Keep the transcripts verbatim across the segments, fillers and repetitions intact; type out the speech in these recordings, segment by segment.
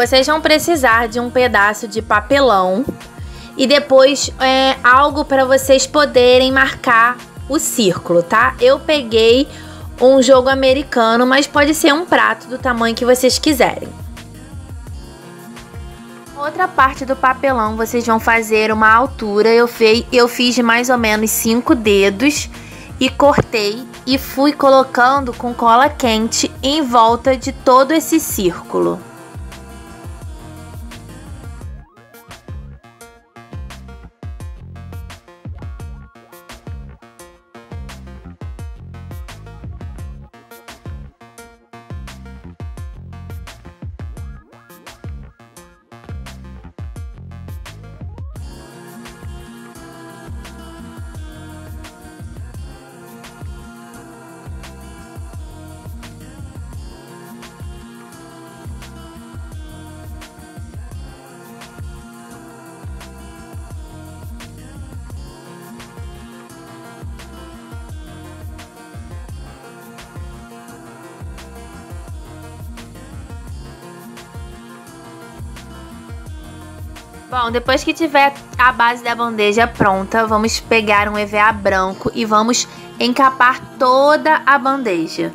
vocês vão precisar de um pedaço de papelão e depois é, algo para vocês poderem marcar o círculo, tá? Eu peguei um jogo americano, mas pode ser um prato do tamanho que vocês quiserem. Outra parte do papelão, vocês vão fazer uma altura. Eu, fei, eu fiz de mais ou menos cinco dedos e cortei e fui colocando com cola quente em volta de todo esse círculo. Bom, depois que tiver a base da bandeja pronta, vamos pegar um E V A branco e vamos encapar toda a bandeja.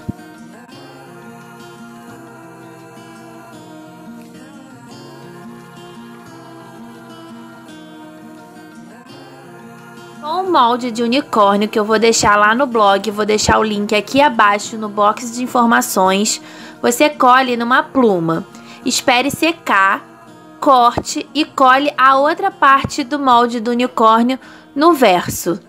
Com o molde de unicórnio que eu vou deixar lá no blog, vou deixar o link aqui abaixo no box de informações, você colhe numa pluma, espere secar, corte e cole a outra parte do molde do unicórnio no verso.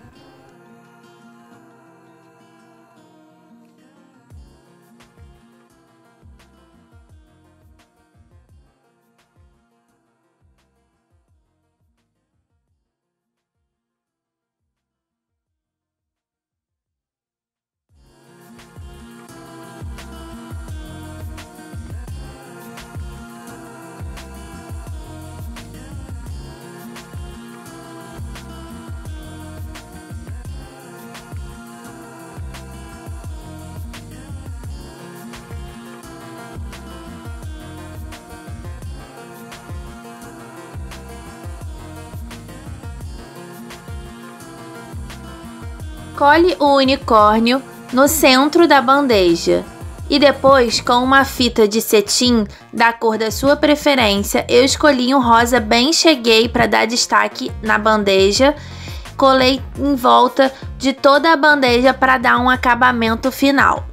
Cole o unicórnio no centro da bandeja e depois, com uma fita de cetim da cor da sua preferência, eu escolhi um rosa bem cheguei para dar destaque na bandeja, colei em volta de toda a bandeja para dar um acabamento final.